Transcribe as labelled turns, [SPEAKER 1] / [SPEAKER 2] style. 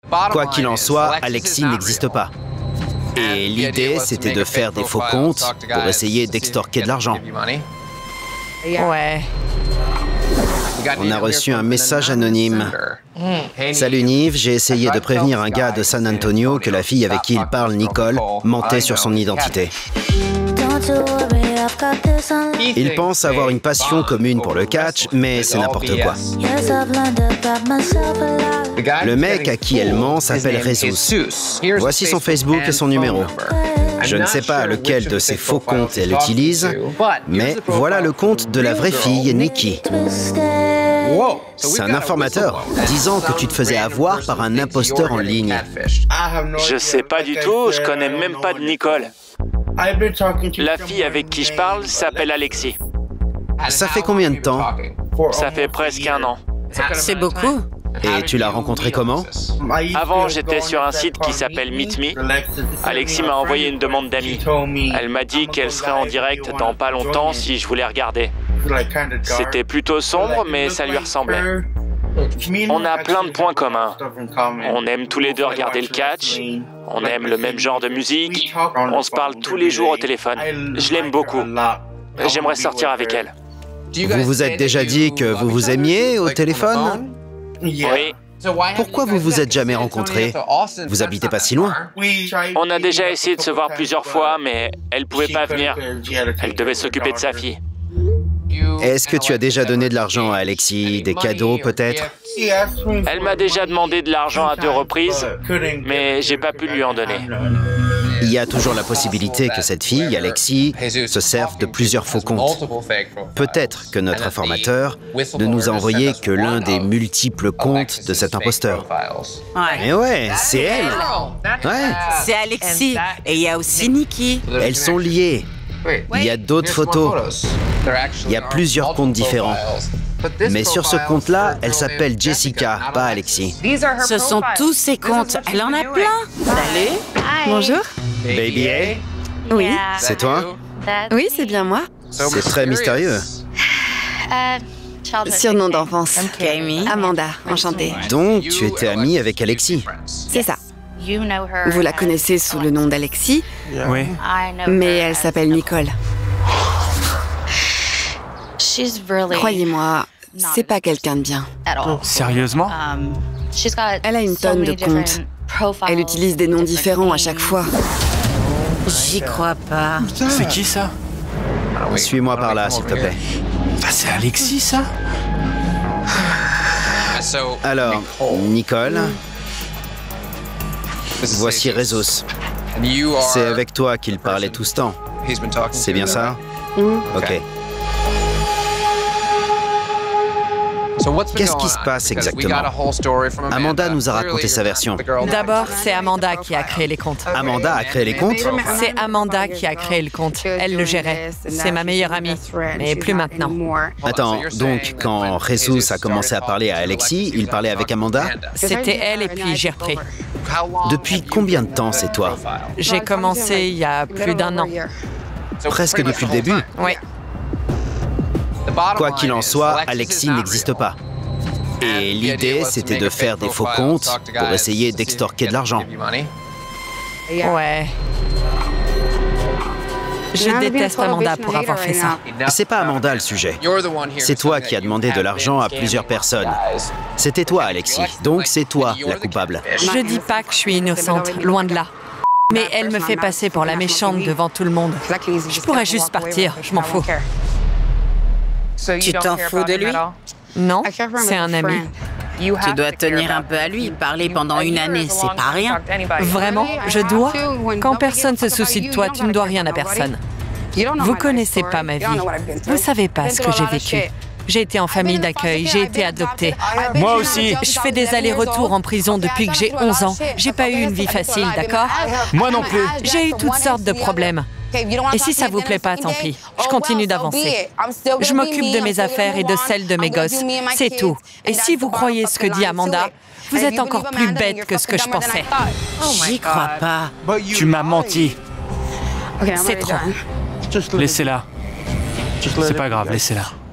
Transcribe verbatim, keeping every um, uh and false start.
[SPEAKER 1] Quoi qu'il en soit, Alexis n'existe pas. Et l'idée, c'était de faire des faux comptes pour essayer d'extorquer de l'argent.
[SPEAKER 2] Ouais.
[SPEAKER 1] On a reçu un message anonyme. Salut Nive, j'ai essayé de prévenir un gars de San Antonio que la fille avec qui il parle, Nicole, mentait sur son identité. Il pense avoir une passion commune pour le catch, mais c'est n'importe quoi. Le mec à qui elle ment s'appelle Jesus. Voici son Facebook et son numéro. Je ne sais pas lequel de ces faux comptes elle utilise, mais voilà le compte de la vraie fille, Nikki. C'est un informateur, disant que tu te faisais avoir par un imposteur en ligne.
[SPEAKER 3] Je sais pas du tout, je connais même pas de Nicole. La fille avec qui je parle s'appelle Alexis.
[SPEAKER 1] Ça fait combien de temps?
[SPEAKER 3] Ça fait presque un an.
[SPEAKER 2] C'est beaucoup.
[SPEAKER 1] Et tu l'as rencontré comment?
[SPEAKER 3] Avant, j'étais sur un site qui s'appelle Meet Me. Alexis m'a envoyé une demande d'amis. Elle m'a dit qu'elle serait en direct dans pas longtemps si je voulais regarder. C'était plutôt sombre, mais ça lui ressemblait. On a plein de points communs. On aime tous les deux regarder le catch. On aime le même genre de musique. On se parle tous les jours au téléphone. Je l'aime beaucoup. J'aimerais sortir avec elle.
[SPEAKER 1] Vous vous êtes déjà dit que vous vous aimiez au téléphone?
[SPEAKER 3] Oui.
[SPEAKER 1] Pourquoi vous vous êtes jamais rencontrés? Vous habitez pas si loin.
[SPEAKER 3] On a déjà essayé de se voir plusieurs fois, mais elle pouvait pas venir. Elle devait s'occuper de sa fille.
[SPEAKER 1] Est-ce que tu as déjà donné de l'argent à Alexis? Des cadeaux peut-être?
[SPEAKER 3] Elle m'a déjà demandé de l'argent à deux reprises, mais j'ai pas pu lui en donner.
[SPEAKER 1] Il y a toujours la possibilité que cette fille, Alexis, se serve de plusieurs faux comptes. Peut-être que notre informateur ne nous a envoyé que l'un des multiples comptes de cet imposteur.
[SPEAKER 2] Ouais.
[SPEAKER 1] Et ouais, c'est elle. Ouais.
[SPEAKER 2] C'est Alexis. Et il y a aussi Nikki.
[SPEAKER 1] Elles sont liées. Il y a d'autres photos. Il y a plusieurs comptes différents. Mais sur ce compte-là, elle s'appelle Jessica, pas Alexis.
[SPEAKER 2] Ce sont tous ses comptes. Elle en a plein. Salut.
[SPEAKER 4] Bonjour.
[SPEAKER 1] Baby A,
[SPEAKER 4] Oui.
[SPEAKER 1] c'est toi?
[SPEAKER 4] Oui, c'est bien moi.
[SPEAKER 1] C'est très mystérieux.
[SPEAKER 4] Surnom d'enfance.
[SPEAKER 2] Cammy.
[SPEAKER 4] Amanda, enchantée.
[SPEAKER 1] Donc, tu étais amie avec Alexis.
[SPEAKER 4] C'est ça. Vous la connaissez sous le nom d'Alexis,
[SPEAKER 3] Oui.
[SPEAKER 4] mais elle s'appelle Nicole. Croyez-moi, c'est pas quelqu'un de bien.
[SPEAKER 3] Sérieusement?
[SPEAKER 4] Elle a une tonne de comptes. Elle utilise des noms différents à chaque fois.
[SPEAKER 2] J'y crois pas.
[SPEAKER 3] C'est qui ça?
[SPEAKER 1] Suis-moi par là, s'il te plaît.
[SPEAKER 3] Ah, c'est Alexis, ça?
[SPEAKER 1] Alors, Nicole, voici Rezos. C'est avec toi qu'il parlait tout ce temps. C'est bien ça? Ok. Qu'est-ce qui se passe exactement? Amanda nous a raconté sa version.
[SPEAKER 5] D'abord, c'est Amanda qui a créé les comptes.
[SPEAKER 1] Amanda a créé les comptes?
[SPEAKER 5] C'est Amanda qui a créé le compte. Elle le gérait. C'est ma meilleure amie. Mais plus maintenant.
[SPEAKER 1] Attends, donc quand Jesus a commencé à parler à Alexis, il parlait avec Amanda?
[SPEAKER 5] C'était elle et puis j'ai repris.
[SPEAKER 1] Depuis combien de temps c'est toi?
[SPEAKER 5] J'ai commencé il y a plus d'un an.
[SPEAKER 1] Presque depuis le début?
[SPEAKER 5] Oui.
[SPEAKER 1] Quoi qu'il en soit, Alexis n'existe pas. Et l'idée, c'était de faire des faux comptes pour essayer d'extorquer de l'argent.
[SPEAKER 5] Ouais. Je déteste Amanda pour avoir fait ça.
[SPEAKER 1] C'est pas Amanda le sujet. C'est toi qui as demandé de l'argent à plusieurs personnes. C'était toi, Alexis. Donc c'est toi la coupable.
[SPEAKER 5] Je dis pas que je suis innocente, loin de là. Mais elle me fait passer pour la méchante devant tout le monde. Je pourrais juste partir, je m'en fous.
[SPEAKER 2] Tu t'en fous de lui?
[SPEAKER 5] Non, c'est un ami.
[SPEAKER 2] Tu dois tenir un peu à lui. Parler pendant une année, c'est pas rien.
[SPEAKER 5] Vraiment, je dois? Quand personne se soucie de toi, tu ne dois rien à personne. Vous connaissez pas ma vie. Vous savez pas ce que j'ai vécu. J'ai été en famille d'accueil, j'ai été adoptée.
[SPEAKER 3] Moi aussi.
[SPEAKER 5] Je fais des allers-retours en prison depuis que j'ai onze ans. J'ai pas eu une vie facile, d'accord?
[SPEAKER 3] Moi non plus.
[SPEAKER 5] J'ai eu toutes sortes de problèmes. Et si ça vous plaît pas, tant pis. Je continue d'avancer. Je m'occupe de mes affaires et de celles de mes gosses. C'est tout. Et si vous croyez ce que dit Amanda, vous êtes encore plus bête que ce que je pensais.
[SPEAKER 2] J'y crois pas.
[SPEAKER 3] Tu m'as menti.
[SPEAKER 5] C'est trop.
[SPEAKER 3] Laissez-la. C'est pas grave, laissez-la.